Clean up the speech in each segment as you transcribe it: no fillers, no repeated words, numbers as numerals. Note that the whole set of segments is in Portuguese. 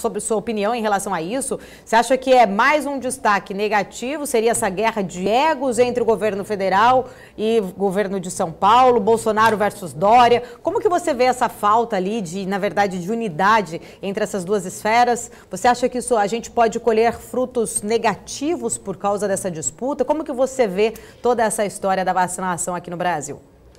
sobre sua opinião em relação a isso. Você acha que é mais um destaque negativo? Seria essa guerra de egos entre o governo federal e o governo de São Paulo, Bolsonaro versus Dória? Como que você vê essa falta ali de, na verdade, de unidade entre essas duas esferas? Você acha que isso a gente pode colher frutos negativos por causa dessa disputa? Como que você vê toda essa história da vacinação aqui no Brasil?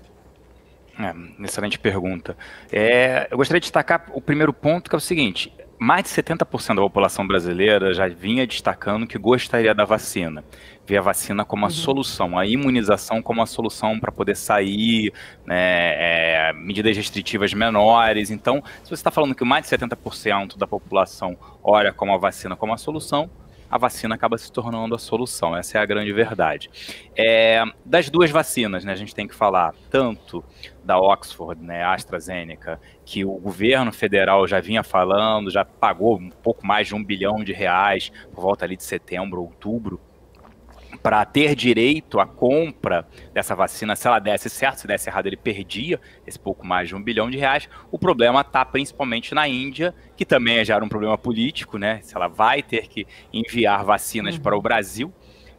Excelente pergunta. Eu gostaria de destacar o primeiro ponto, que é o seguinte: mais de 70% da população brasileira já vinha destacando que gostaria da vacina. Vê a vacina como a solução, a imunização como a solução para poder sair, né, medidas restritivas menores. Então, se você está falando que mais de 70% da população olha como a vacina como a solução, a vacina acaba se tornando a solução. Essa é a grande verdade. Das duas vacinas, né, a gente tem que falar tanto da Oxford, né, AstraZeneca, que o governo federal já vinha falando, já pagou um pouco mais de R$1 bilhão por volta ali de setembro, outubro, para ter direito à compra dessa vacina. Se ela desse certo, se desse errado, ele perdia esse pouco mais de R$1 bilhão. O problema está principalmente na Índia, que também já era um problema político, né? Se ela vai ter que enviar vacinas para o Brasil,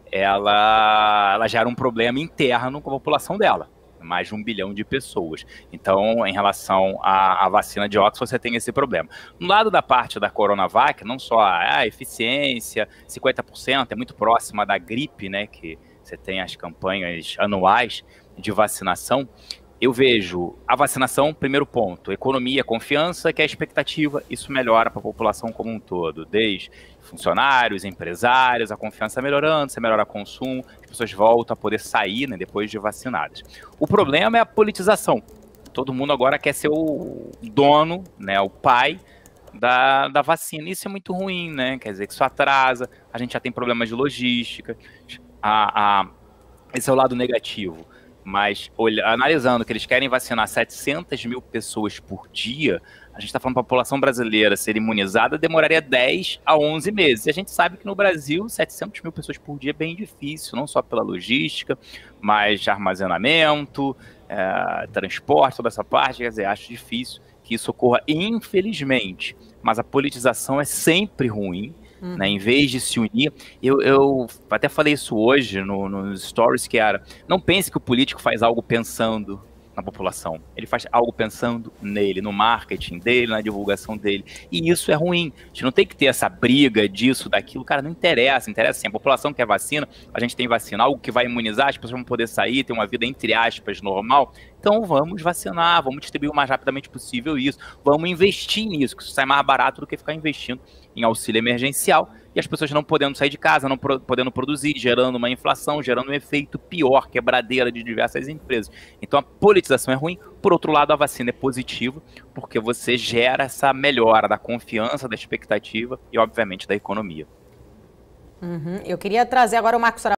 ela já era um problema interno com a população dela. Mais de 1 bilhão de pessoas. Então, em relação à vacina de Oxford, você tem esse problema. No lado da parte da Coronavac, não só a eficiência, 50%, é muito próxima da gripe, né, que você tem as campanhas anuais de vacinação. Eu vejo a vacinação, primeiro ponto, economia, confiança, que é a expectativa, isso melhora para a população como um todo, desde funcionários, empresários, a confiança melhorando, você melhora o consumo, as pessoas voltam a poder sair, né, depois de vacinadas. O problema é a politização. Todo mundo agora quer ser o dono, né, o pai da vacina. Isso é muito ruim, né? Quer dizer que isso atrasa, a gente já tem problemas de logística, esse é o lado negativo. Mas analisando que eles querem vacinar 700 mil pessoas por dia, a gente está falando que a população brasileira ser imunizada demoraria 10 a 11 meses. E a gente sabe que no Brasil, 700 mil pessoas por dia é bem difícil, não só pela logística, mas de armazenamento, transporte, toda essa parte. Quer dizer, acho difícil que isso ocorra, infelizmente. Mas a politização é sempre ruim. Né, em vez de se unir, eu até falei isso hoje nos stories, que era: não pense que o político faz algo pensando na população, ele faz algo pensando nele, no marketing dele, na divulgação dele, e isso é ruim. A gente não tem que ter essa briga disso, daquilo, cara, não interessa, interessa sim, a população quer vacina, a gente tem vacina, algo que vai imunizar, as pessoas vão poder sair, ter uma vida, entre aspas, normal, então vamos vacinar, vamos distribuir o mais rapidamente possível isso, vamos investir nisso, que isso sai mais barato do que ficar investindo em auxílio emergencial, e as pessoas não podendo sair de casa, não podendo produzir, gerando uma inflação, gerando um efeito pior, quebradeira de diversas empresas. Então a politização é ruim. Por outro lado, a vacina é positiva, porque você gera essa melhora da confiança, da expectativa e, obviamente, da economia. Eu queria trazer agora o Marcos